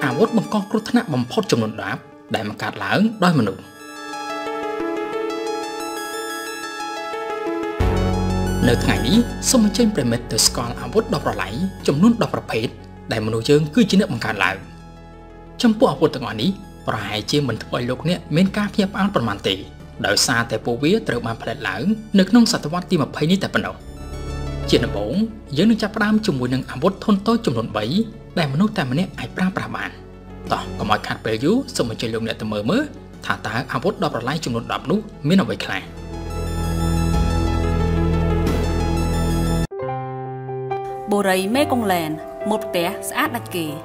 អាវុធបង្កគ្រោះថ្នាក់បំផុតចំនួន10ដែលបង្កើតឡើងដោយមនុស្សនៅថ្ងៃនេះសូមអញ្ជើញប្រិមិត្តទៅស្គាល់អាវុធដ៏ប្រឡ័យចំនួន10ប្រភេទដែលមនុស្សយើងគឺជាអ្នកបង្កើតឡើងចំពោះអាវុធទាំងអស់នេះប្រហែលជាមិនធ្វើឲ្យលោកអ្នកមានការភ្ញាក់ផ្អើលប៉ុន្មានទេដោយសារតែពួកវាត្រូវបានផលិតឡើងនៅក្នុងសតវត្សទី20នេះតែប៉ុណ្ណោះជាដំបូងយើងនឹងចាប់ផ្ដើមជាមួយនឹងអាវុធធុនតូចចំនួន3ដែលមនុស្សតែម្នាក់អាចប្រើប្រាស់បានតោះកុំឲ្យខាត់ពេលយូរសូមអញ្ជើញលោកអ្នកទៅមើលថាតើអាវុធដ៏ប្រឡ័យចំនួន10នោះមានអ្វីខ្លះបូរីមេកុងឡែនមុតផ្ទះស្អាតដាច់គេ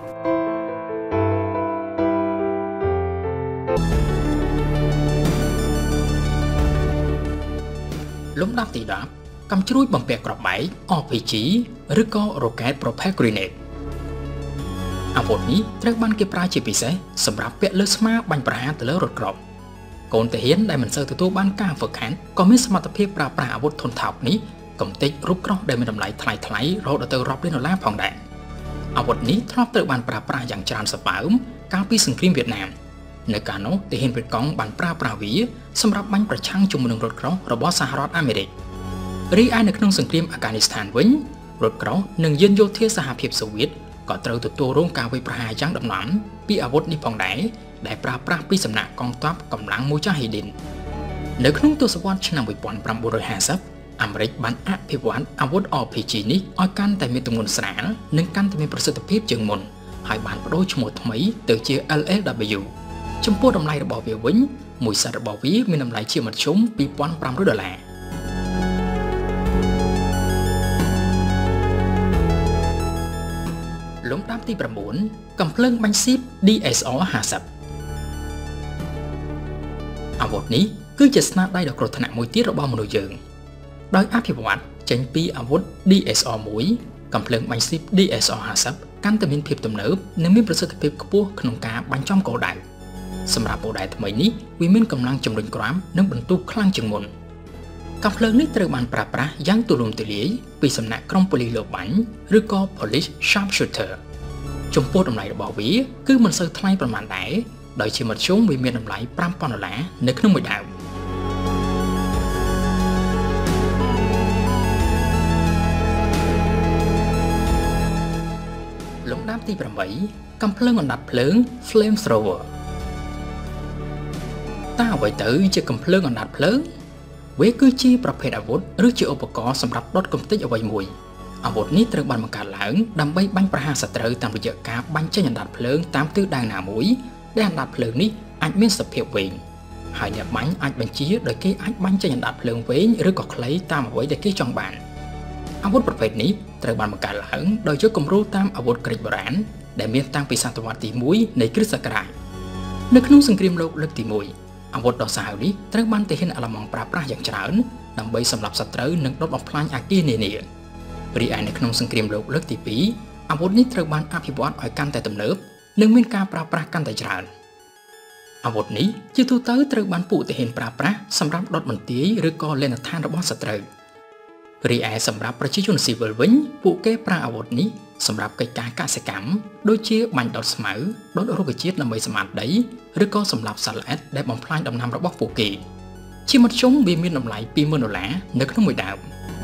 លំដាប់ទី10កំជ្រួចបំពាក់គ្រាប់បែក RPG ឬក៏ Rocket Propelled Grenade អាវុធនេះត្រូវបានគេប្រើជាពិសេសសម្រាប់ពាក់លើស្មាបាញ់ប្រហារទៅលើរថក្រោបកូនទាហានដែលមិនសូវទទួលបានការហ្វឹកហាត់ក៏មានសមត្ថភាពប្រើប្រាស់អាវុធធន់ថោកនេះកំទេចរូបក្រោះដែលមានតម្លៃថ្លៃរហូតដល់ទៅរាប់លានដុល្លារផងដែរអាវុធនេះធ្លាប់ត្រូវបានប្រើប្រាស់យ៉ាងច្រើនសបើមកាលពីសង្គ្រាមវៀតណាមនៅកាលនោះទាហានវៀតកុងបានប្រើប្រាស់វាសម្រាប់បាញ់ប្រឆាំងជាមួយនឹងរថក្រោះរបស់សហរដ្ឋអាមេរិករីឯនៅក្នុងសង្គ្រាមអាហ្គានីស្ថានវិញរថក្រោះនិងយានយោធាសហភាពសូវៀតក៏ត្រូវទទួលរងការវាយប្រហារយ៉ាងដំណំពីអាវុធនេះផងដែរដែលប្រើប្រាស់ពីសំណាក់កងទ័ពកម្លាំងមូចាហេឌីននៅក្នុងទសវត្សរ៍ឆ្នាំ1950អាមេរិកបានអភិវឌ្ឍអាវុធ RPG នេះឲ្យកាន់តែមានទម្ងន់ស្រាលនិងកាន់តែមានប្រសិទ្ធភាពជាងមុនហើយបានបដូរឈ្មោះថ្មីទៅជា LLW ចំពោះតម្លៃរបស់វាវិញមួយសេតរបស់វាមានតម្លៃជាមធ្យម$2,500លំដាប់ទី9កំភ្លើងបាញ់ស៊ីប DSR 50អាវុធនេះគឺជាស្នាដៃដ៏គ្រោះថ្នាក់មួយទៀតរបស់មនុស្សយើងដោយអភិវឌ្ឍចេញពីអាវុធ DSR 1កំភ្លើងបាញ់ស៊ីប DSR 50កាន់តែមានភាពទំនើបនិងមានប្រសិទ្ធភាពខ្ពស់ក្នុងការបាញ់ចំគោលដៅសម្រាប់គោលដៅថ្មីនេះវាមានកម្លាំងជំរុញក្រាមនិងបន្ទុកខ្លាំងជាងមុនកំភ្លើងនេះត្រូវបានប្រើប្រាស់យ៉ាងទូលំទូលាយពីសំណាក់ក្រុមប៉ូលីសលបបាញ់ឬក៏ Police Sharpshooter ចំពោះតម្លៃរបស់វាគឺមិនសូវថ្លៃប៉ុន្មានដែរដោយជាមធ្យមវាមានតម្លៃ$5,000នៅក្នុងមួយដើមលំដាប់ទី8កំភ្លើងអណ្ដាតភ្លើង Flame Thrower តើអ្វីទៅជាកំភ្លើងអណ្ដាតភ្លើងវាគឺជាប្រភេទអាវុធឬជាឧបករណ៍សម្រាប់ដុតកំទេចអ្វីមួយអាវុធនេះត្រូវបានបង្កើតឡើងដើម្បីបាញ់ប្រហារសត្រូវតាមរយៈការបាញ់ចេញអណ្ដាតភ្លើងតាមទិសដៅណាមួយដែលអណ្ដាតភ្លើងនេះអាចមានសភាពវែងហើយអ្នកបាញ់អាចបញ្ជាដោយគេអាចបាញ់ចេញអណ្ដាតភ្លើងវែងឬក៏ខ្លីតាមអ្វីដែលគេចង់បានអាវុធប្រភេទនេះត្រូវបានបង្កើតឡើងដោយយកគំរូតាមអាវុធក្រិចបុរាណដែលមានតាំងពីសតវត្សទី1នៃគ្រិស្តសករាជនៅក្នុងសង្គ្រាមលោកលើកទី1អាវុធដ៏សាហាវនេះត្រូវបានទាហានអាល្លឺម៉ង់ប្រើប្រាស់យ៉ាងច្រើនដើម្បីសម្លាប់សត្រូវនិងដុតបំផ្លាញអគារនានារីឯនៅក្នុងសង្គ្រាមលោកលើកទី2អាវុធនេះត្រូវបានអភិវឌ្ឍឲ្យកាន់តែទំនើបនិងមានការប្រើប្រាស់កាន់តែច្រើនអាវុធនេះជាទូទៅត្រូវបានពួកទាហានប្រើប្រាស់សម្រាប់ដុតបន្ទាយឬក៏លេនដ្ឋានរបស់សត្រូវរីឯសម្រាប់ប្រជាជនស៊ីវិលវិញពួកគេប្រើអាវុធនេះសម្រាប់កិច្ចការកសិកម្មដូចជាបាញ់ដុតស្មៅដុតរុក្ខជាតិដើម្បីសម្អាតដីឬក៏សម្លាប់សត្វល្អិតដែលបំផ្លាញដំណាំរបស់ពួកគេជាមធ្យមវាមានតម្លៃ$20,000នៅក្នុងមួយដើម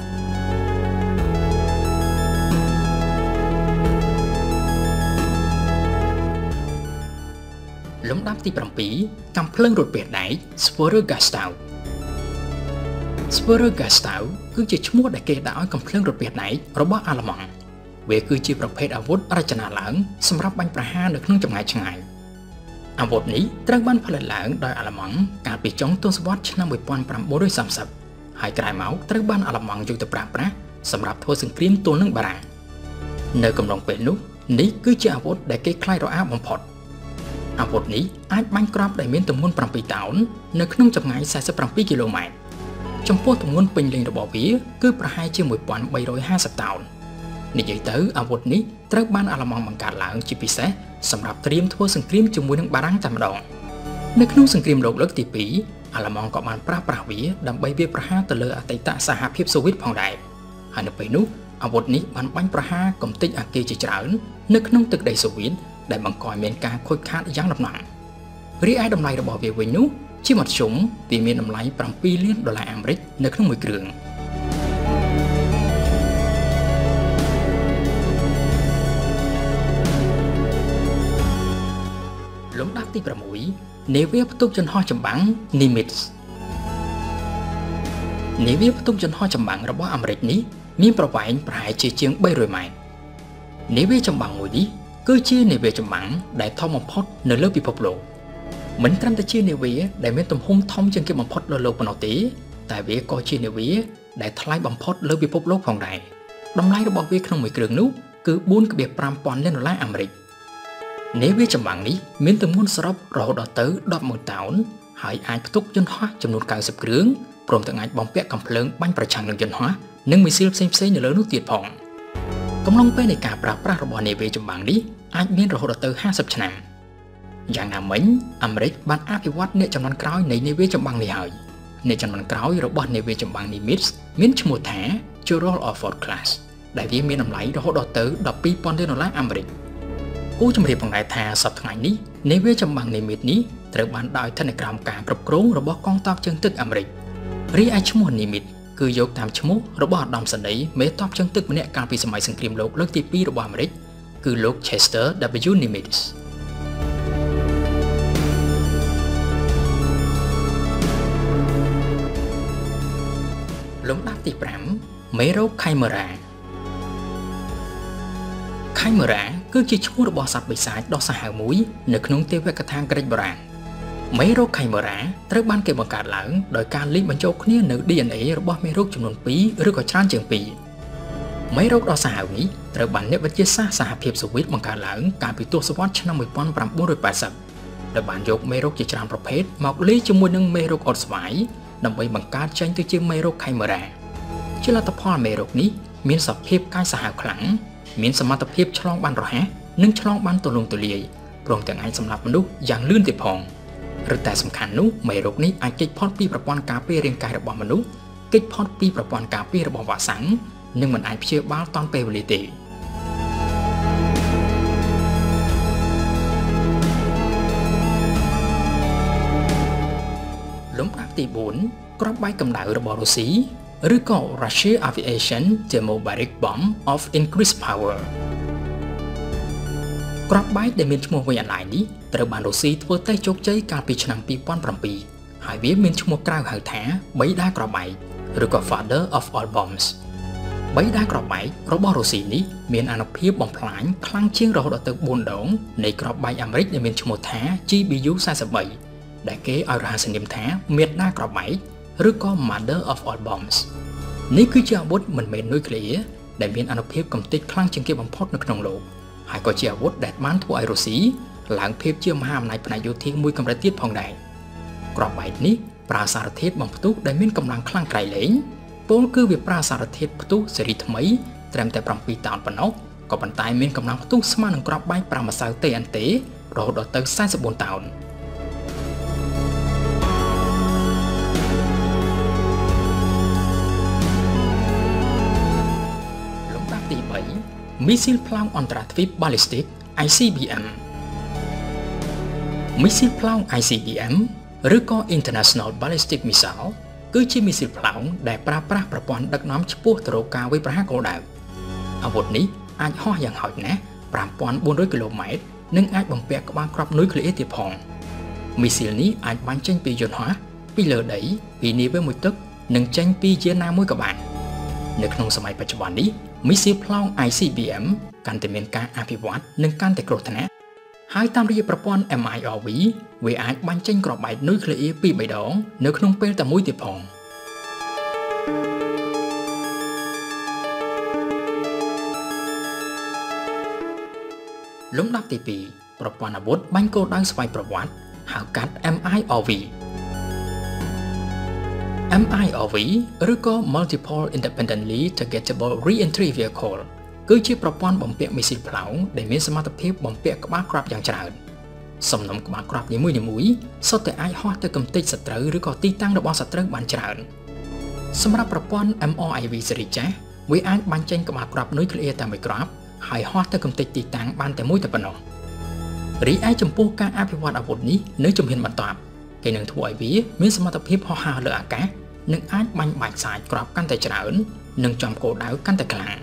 លំដាប់ទី7កាំភ្លើងរថពាសដែក Sverre-Gastau Sverre-Gastau គឺជាឈ្មោះដែលគេដាក់ឲ្យកាំភ្លើងរថពាសដែករបស់អាល្លឺម៉ង់វាគឺជាប្រភេទអាវុធរចនាឡើងសម្រាប់បាញ់ប្រហារនៅក្នុងចម្ងាយឆ្ងាយអាវុធនេះត្រូវបានផលិតឡើងដោយអាល្លឺម៉ង់កាលពីចុងទសវត្សរ៍ឆ្នាំ1930ហើយក្រោយមកត្រូវបានអាល្លឺម៉ង់យកទៅប្រើប្រាស់សម្រាប់ធ្វើសង្គ្រាមទល់នឹងបារាំងនៅកំឡុងពេលនោះនេះគឺជាអាវុធដែលគេខ្លាចរអាបំផុតអាវុធនេះអាចបាញ់គ្រាប់ដែលមានទម្ងន់7តោននៅក្នុងចម្ងាយ47គីឡូម៉ែត្រចំពោះទម្ងន់ពេញលេញរបស់វាគឺប្រហែលជា1350តោននិយាយទៅអាវុធនេះត្រូវបានអាល្លឺម៉ង់បង្កើតឡើងជាពិសេសសម្រាប់ត្រៀមធ្វើសង្គ្រាមជាមួយនឹងបារាំងតែម្ដងនៅក្នុងសង្គ្រាមលោកលើកទី2អាល្លឺម៉ង់ក៏បានប្រើប្រាស់វាដើម្បីវាយប្រហារទៅលើអតីតសហភាពសូវៀតផងដែរហើយនៅពេលនោះអាវុធនេះបានបាញ់ប្រហារកំទេចអគារជាច្រើននៅក្នុងទឹកដីសូវៀតដែលបង្កឲ្យមានការខូចខាតយ៉ាងដំណំរីឯតម្លៃរបស់វាវិញនោះជាមធ្យមវាមានតម្លៃ$7 លានអាមេរិកនៅក្នុងមួយគ្រឿងលំដាប់ទី6នាវាផ្ទុកយន្តហោះចម្បាំង Nimitz នាវាផ្ទុកយន្តហោះចម្បាំងរបស់អាមេរិកនេះមានប្រវែងប្រហែលជាជាង300 ម៉ែត្រនាវាចម្បាំងមួយនេះគឺជានាវាចម្បាំងដែលធំបំផុតនៅលើពិភពលោកមិនត្រឹមតែជានាវាដែលមានទំហំធំជាងគេបំផុតលើលោកប៉ុណ្ណោះទេតែវាក៏ជានាវាដែលថ្លៃបំផុតលើពិភពលោកផងដែរតម្លៃរបស់វាក្នុងមួយគ្រឿងនោះគឺ$4.5 លានអាមេរិកនាវាចម្បាំងនេះមានទម្ងន់សរុបរហូតដល់ទៅ10,000 តោនហើយអាចផ្ទុកយន្តហោះចំនួន90 គ្រឿងព្រមទាំងអាចបំពាក់កាំភ្លើងបាញ់ប្រឆាំងនឹងយន្តហោះនិងមីស៊ីលផ្សេងៗនៅលើនោះទៀតផងកំឡុងពេលនៃការប្រើប្រាស់របស់នាវាចម្បាំងនេះអាចមានរហូតដល់ទៅ50 ឆ្នាំយ៉ាងណាមិញអាមេរិកបានអភិវឌ្ឍអ្នកចំនួនក្រោយនៃនាវាចម្បាំងនេះហើយអ្នកចំនួនក្រោយរបស់នាវាចម្បាំង Nimitz មានឈ្មោះថា Gerald R. Ford Class ដែលវាមានតម្លៃរហូតដល់ទៅ$12,000 លានអាមេរិកគូជំរាបផងដែរថាសប្តាហ៍ថ្ងៃនេះនាវាចម្បាំង Nimitz នេះត្រូវបានដាក់ឲ្យស្ថិតនៅក្រោមការគ្រប់គ្រងរបស់កងទ័ពជើងទឹកអាមេរិករីឯឈ្មោះ Nimitz គឺយកតាមឈ្មោះរបស់ឧត្តមសេនីយ៍មេទ័ពជើងទឹកម្នាក់កាលពីសម័យសង្គ្រាមលោកលើកទី2របស់អាមេរិកគឺលោក Chester W. Nimitz លំដាប់ទី5មេរោគ Chimera គឺជាឈ្មោះរបស់សត្វបិសាចដ៏សាហាវមួយនៅក្នុងទេវកថាក្រិកបុរាណមេរោគ Chimera ត្រូវបានគេបង្កើតឡើងដោយការលាយបញ្ចូលគ្នានៅ DNA របស់មេរោគចំនួន2ឬក៏ច្រើនជាង2មេរោគដ៏សាហាវនេះត្រូវបានអ្នកវិទ្យាសាស្ត្រសហភាពសូវៀតបង្កើតឡើងកាលពីទសវត្សរ៍ឆ្នាំ1980ដែលបានយកមេរោគជាច្រើនប្រភេទមកលាយជាមួយនឹងមេរោគអុតស្វាយដើម្បីបង្កើតចេញទៅជាមេរោគ Chimera ជាលទ្ធផលមេរោគនេះមានសភាពកាយសាហាវខ្លាំងមានសមត្ថភាពឆ្លងបានរហ័សនិងឆ្លងបានទូលំទូលាយព្រមទាំងអាចសម្លាប់មនុស្សយ៉ាងលឿនទៀតផងឬតែសំខាន់នោះមេរោគនេះអាចគេចផុតពីប្រព័ន្ធការពាររាងកាយរបស់មនុស្សគេចផុតពីប្រព័ន្ធការពាររបស់វ៉ាក់សាំងនិងមិនអាចព្យាបាលទាន់ពេលវេលាទេលំដាប់ទី4គ្រាប់បែកកម្ដៅរបស់រុស្ស៊ីឬក៏ Russia Aviation Thermobaric Bomb of Increased Power គ្រាប់បែកដែលមានឈ្មោះវែងអន្លាយនេះត្រូវបានរុស្ស៊ីធ្វើតេស្តជោគជ័យកាលពីឆ្នាំ2007ហើយវាមានឈ្មោះក្រៅហៅថាបៃតាគ្រាប់បែកឬក៏ Father of All Bombs បៃតាគ្រាប់បែករបស់រុស្ស៊ីនេះមានអានុភាពបំផ្លាញខ្លាំងជាងរហូតដល់ទៅ4 ដងនៃគ្រាប់បែកអាមេរិកដែលមានឈ្មោះថា GBU-43 ដែលគេឲ្យរហស្សនាមថាមាតាគ្រាប់បែកឬក៏ Mother of All Bombs នេះគឺជាអាវុធមិនមែននុយក្លេអ៊ែរដែលមានអានុភាពកំទេចខ្លាំងជាងគេបំផុតនៅក្នុងលោកហើយក៏ជាអាវុធដែលបានធ្វើឲ្យរុស្ស៊ីឡើងភាពជាមហាអំណាចផ្នែកយោធាមួយកម្រិតទៀតផងដែរគ្រាប់បែកនេះប្រើសារធាតុបំផ្ទុះដែលមានកម្លាំងខ្លាំងក្រៃលែងពលគឺវាប្រើសារធាតុផ្ទុះស៊េរីថ្មីត្រឹមតែ7 តោនប៉ុណ្ណោះក៏ប៉ុន្តែមានកម្លាំងផ្ទុះស្មើនឹងគ្រាប់បែក5ម្សៅ TNT រហូតដល់ទៅ44 តោនទី3មីស៊ីលផ្លោងអន្តរទ្វីប Ballistic ICBM មីស៊ីលផ្លោង ICBM ឬក៏ International Ballistic Missile គឺជាមីស៊ីលផ្លោងដែលប្រើប្រាស់ប្រព័ន្ធដឹកនាំឆ្ពោះទៅរកការវាយប្រហារគោលដៅអាវុធនេះអាចហោះយ៉ាងហោចណាស់5400 គីឡូម៉ែត្រនិងអាចបំពាក់ក្បាលគ្រាប់នុយក្លេអ៊ែរទៀតផងមីស៊ីលនេះអាចបាញ់ចេញពីយន្តហោះពីលើដីពីនាវាមួយទឹកនិងចេញពីយានណាមួយក៏បាននៅក្នុងសម័យបច្ចុប្បន្ននេះមីស៊ីលផ្លោង ICBM កាន់តែមានការអភិវឌ្ឍនិងកាន់តែគ្រោះថ្នាក់ហើយតាមរយៈប្រព័ន្ធ MIRV វាអាចបាញ់ចេញគ្រាប់បែកនុយក្លេអ៊ែរពី3 ដងនៅក្នុងពេលតែមួយទៀតផងលំដាប់ទី2ប្រព័ន្ធអាវុធបាញ់គោលដៅស្វ័យប្រវត្តិហៅកាត់ MIRV ឬក៏ Multiple Independently Targetable Re-entry Vehicle គឺជាប្រព័ន្ធបំពាក់មីស៊ីលផ្លោងដែលមានសមត្ថភាពបំពាក់ក្បាលគ្រាប់យ៉ាងច្រើនសំណុំក្បាលគ្រាប់នីមួយៗសុទ្ធតែអាចហោះទៅកំទេចសត្រូវឬក៏ទីតាំងរបស់សត្រូវបានច្រើនសម្រាប់ប្រព័ន្ធ MRIV ស៊េរីចាស់វាអាចបាញ់ចេញក្បាលគ្រាប់នុយក្លេអ៊ែរតែមួយគ្រាប់ហើយហោះទៅកំទេចទីតាំងបានតែមួយតែប៉ុណ្ណោះរីឯចំពោះការអភិវឌ្ឍអាវុធនេះនៅជំហានបន្ទាប់គេនឹងធ្វើឲ្យវាមានសមត្ថភាពហោះហើរលើអាកាសនិងអាចបាញ់បាច់សាច់គ្រាប់កាន់តែច្រើននិងចំគោលដៅកាន់តែខ្លាំង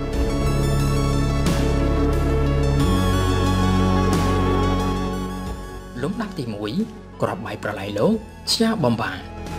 លំដាប់ទី1គ្រាប់បែកប្រឡាយលោកឈ្យាបំបា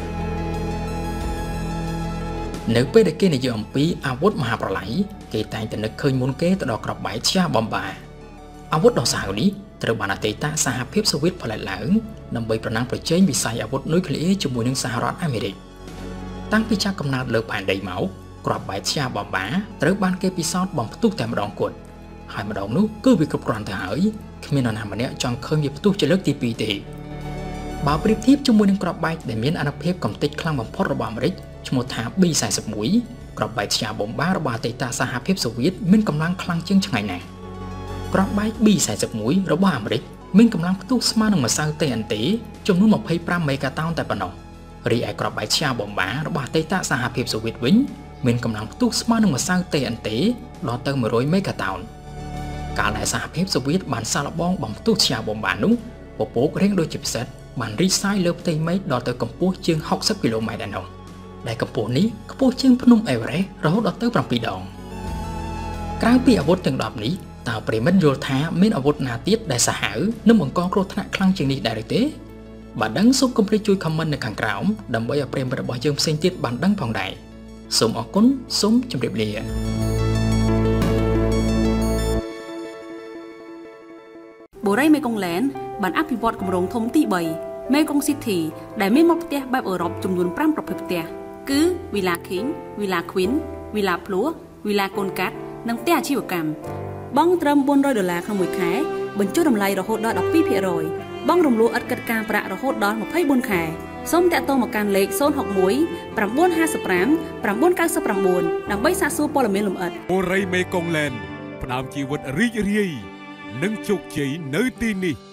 នៅពេលដែលគេនិយាយអំពីអាវុធមហាប្រឡាយគេតែងតែនឹកឃើញមុនគេទៅដល់គ្រាប់បែកឈ្យាបំបាអាវុធដ៏សាហាវនេះត្រូវបានអតីតសហភាពសូវៀតផលិតឡើងដើម្បីប្រណាំងប្រជែងវិស័យអាវុធនុយក្លេអ៊ែរជាមួយនឹងសហរដ្ឋអាមេរិកតាំងពីចាប់កំណើតលើផែនដីមកគ្រាប់បែកឈ្យាបំបាត្រូវបានគេពិសោធន៍បំផ្ទុះតែម្ដងគត់ហើយម្ដងនោះគឺវាគ្រប់គ្រាន់ទៅហើយគ្មាននរណាម្នាក់ចង់ឃើញវាផ្ទុះជាលើកទី2ទេបើប្រៀបធៀបជាមួយនឹងគ្រាប់បែកដែលមានអានុភាពកំទេចខ្លាំងបំផុតរបស់អាមេរិកឈ្មោះថា B41 គ្រាប់បែកឈ្យាបំបារបស់អតីតសហភាពសូវៀតមានកម្លាំងខ្លាំងជាងឆ្ងាយណាស់គ្រាប់បែក B41 របស់អាមេរិកមានកម្លាំងផ្ទុះស្មើនឹងម្សៅ TNT ចំនួន25មេហ្គាតោនតែប៉ុណ្ណោះរីឯគ្រាប់បែកឈ្យាបំបារបស់អតីតសហភាពសូវៀតវិញមានកម្លាំងផ្ទុះស្មើនឹងម្សៅ TNT ដល់ទៅ100មេហ្គាតោនកាលដែលសហភាពសូវៀតបានសាកល្បងបំផ្ទុះឈ្យាបំបានោះពពករាងដូចជាផ្សិតបានរីកសាយលើផ្ទៃមេឃដល់ទៅកម្ពស់ជាង60គីឡូម៉ែត្រឯណោះដែលកម្ពស់នេះខ្ពស់ជាងភ្នំអេវរ៉េសរហូតដល់ទៅ7ដងក្រៅពីអាវុធទាំង10នេះតើប្រិមិត្តយល់ថាមានអាវុធណាទៀតដែលសាហាវនិងបង្កគ្រោះថ្នាក់ខ្លាំងជាងនេះដែរឬទេបើដឹងសូមកុំភ្លេចជួយ comment នៅខាងក្រោមដើម្បីឲ្យប្រិមិត្តរបស់យើងផ្សេងទៀតបានដឹងផងដែរសូមអរគុណសូមជម្រាបលាបូរីមេកុងឡែនបានអភិវឌ្ឍគម្រោងធំទី3 Mekong City ដែលមានមាត់ផ្ទះបែបអឺរ៉ុបចំនួន5ប្រភេទផ្ទះគឺ Villa King, Villa Queen, Villa Plua, Villa កូនកាត់និងផ្ទះអាជីវកម្មបង់ត្រឹម$400ក្នុងមួយខែបញ្ចុះតម្លៃរហូតដល់ 12% បង់រំលោះឥតគិតការប្រាក់រហូតដល់24ខែសូមតាក់ទងមកកាន់លេខ061 955 999ដើម្បីសាកសួរព័ត៌មានលម្អិតបូរីមេកុងឡែនផ្ដើមជីវិតរីករាយនិងជោគជ័យនៅទីនេះ